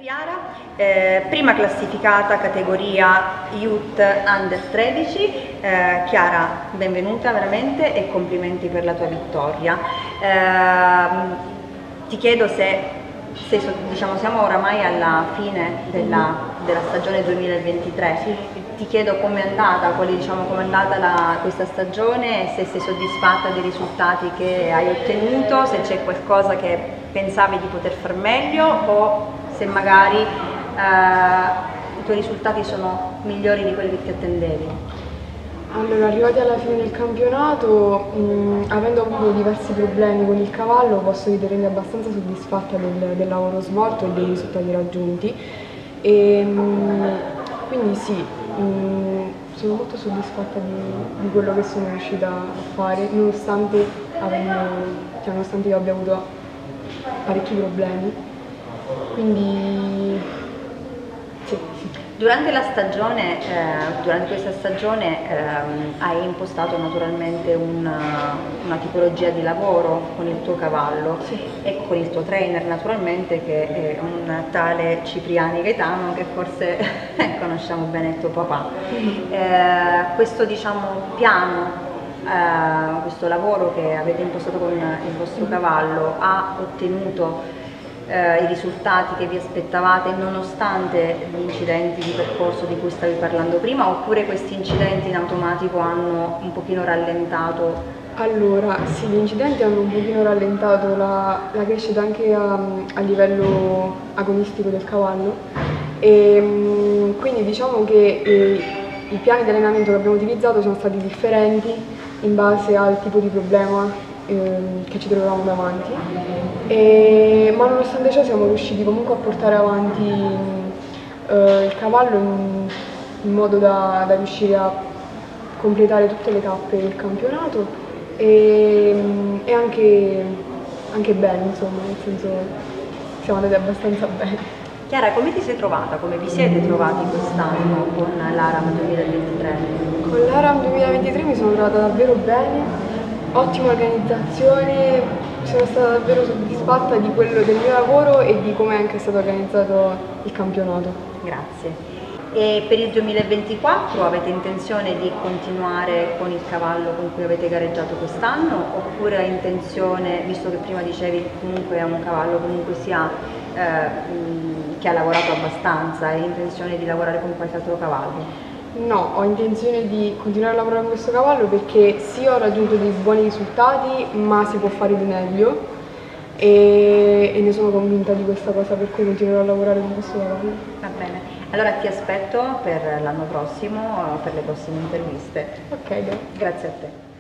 Chiara, prima classificata categoria Youth Under 13. Chiara, benvenuta veramente e complimenti per la tua vittoria. Ti chiedo se diciamo, siamo oramai alla fine della stagione 2023, ti chiedo com'è andata, com'è andata questa stagione, se sei soddisfatta dei risultati che hai ottenuto, se c'è qualcosa che pensavi di poter far meglio o se magari i tuoi risultati sono migliori di quelli che ti attendevi. Allora, arrivati alla fine del campionato, avendo avuto diversi problemi con il cavallo, posso ritenermi abbastanza soddisfatta del lavoro svolto e dei risultati raggiunti. Quindi sì, sono molto soddisfatta di quello che sono riuscita a fare, nonostante io abbia avuto parecchi problemi. Quindi sì. Durante questa stagione hai impostato naturalmente una tipologia di lavoro con il tuo cavallo, sì, e con il tuo trainer naturalmente, che è un tale Cipriani Gaetano, che forse conosciamo bene il tuo papà. Questo piano, questo lavoro che avete impostato con il vostro cavallo ha ottenuto i risultati che vi aspettavate nonostante gli incidenti di percorso di cui stavi parlando prima, oppure questi incidenti in automatico hanno un pochino rallentato? Allora, sì, gli incidenti hanno un pochino rallentato la crescita anche a livello agonistico del cavallo, e quindi diciamo che i piani di allenamento che abbiamo utilizzato sono stati differenti in base al tipo di problema che ci trovavamo davanti, ma nonostante ciò siamo riusciti comunque a portare avanti il cavallo in modo da riuscire a completare tutte le tappe del campionato e anche bene, insomma, nel senso siamo andati abbastanza bene. Chiara, come ti sei trovata, come vi siete trovati quest'anno con l'ARAM 2023? Con l'ARAM 2023 mi sono trovata davvero bene. Ottima organizzazione, sono stata davvero soddisfatta del mio lavoro e di come è anche stato organizzato il campionato. Grazie. E per il 2024 avete intenzione di continuare con il cavallo con cui avete gareggiato quest'anno, oppure hai intenzione, visto che prima dicevi comunque è un cavallo comunque che ha lavorato abbastanza, hai intenzione di lavorare con qualche altro cavallo? No, ho intenzione di continuare a lavorare con questo cavallo perché sì, ho raggiunto dei buoni risultati, ma si può fare di meglio e ne sono convinta di questa cosa, per cui continuerò a lavorare con questo cavallo. Va bene, allora ti aspetto per l'anno prossimo, per le prossime interviste. Ok, dai. Grazie a te.